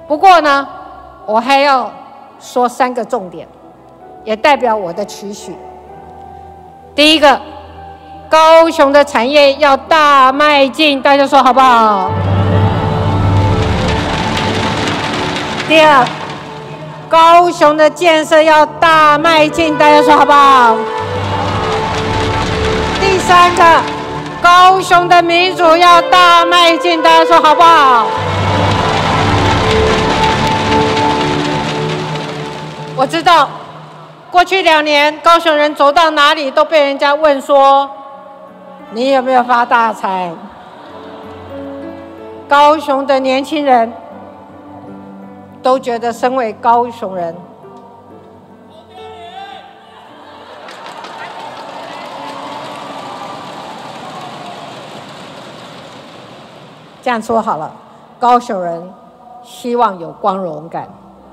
不过呢，我还要说3个重点，也代表我的期许。第一个，高雄的产业要大迈进，大家说好不好？第二，高雄的建设要大迈进，大家说好不好？第3个，高雄的民主要大迈进，大家说好不好？我知道，过去2年，高雄人走到哪里都被人家问说：“你有没有发大财？”高雄的年轻人都觉得，身为高雄人，这样说好了，高雄人希望有光荣感。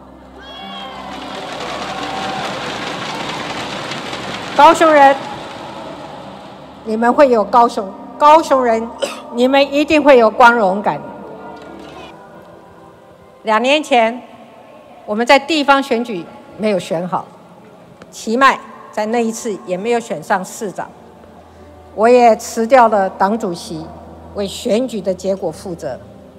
高雄人，你们会有高雄人，你们一定会有光荣感。2年前，我们在地方选举没有选好，齐迈在那一次也没有选上市长，我也辞掉了党主席，为选举的结果负责。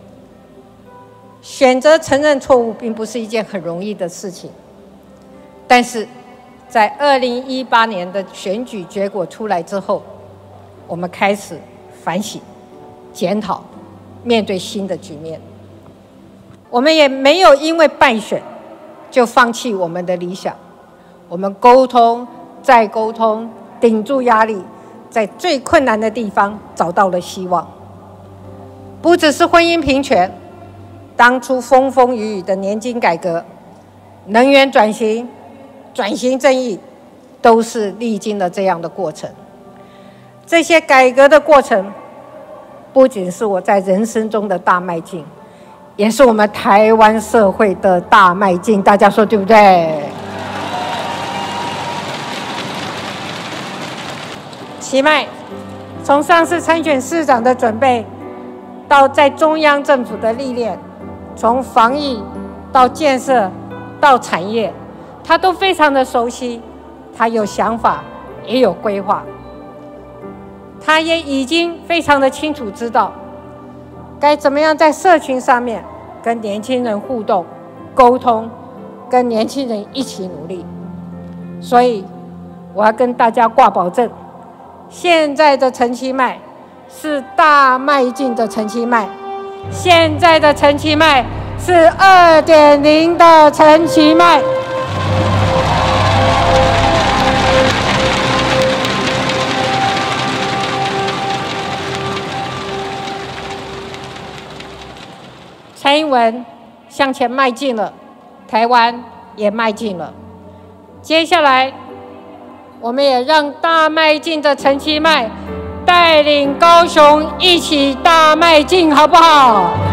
选择承认错误并不是一件很容易的事情，但是在2018年的选举结果出来之后，我们开始反省、检讨，面对新的局面。我们也没有因为败选就放弃我们的理想，我们沟通再沟通，顶住压力，在最困难的地方找到了希望。不只是婚姻平权，当初风风雨雨的年金改革、能源转型、转型正义，都是历经了这样的过程。这些改革的过程，不仅是我在人生中的大迈进，也是我们台湾社会的大迈进，大家说对不对？齐迈从上次参选市长的准备，到在中央政府的历练，从防疫到建设到产业，他都非常的熟悉，他有想法，也有规划，他也已经非常的清楚知道该怎么样在社群上面跟年轻人互动、沟通，跟年轻人一起努力。所以我要跟大家挂保证，现在的陈其迈是大迈进的陈其迈，现在的陈其迈是2.0的陈其迈。蔡英文向前迈进了，台湾也迈进了。接下来，我们也让大迈进的陈其迈带领高雄一起大迈进，好不好？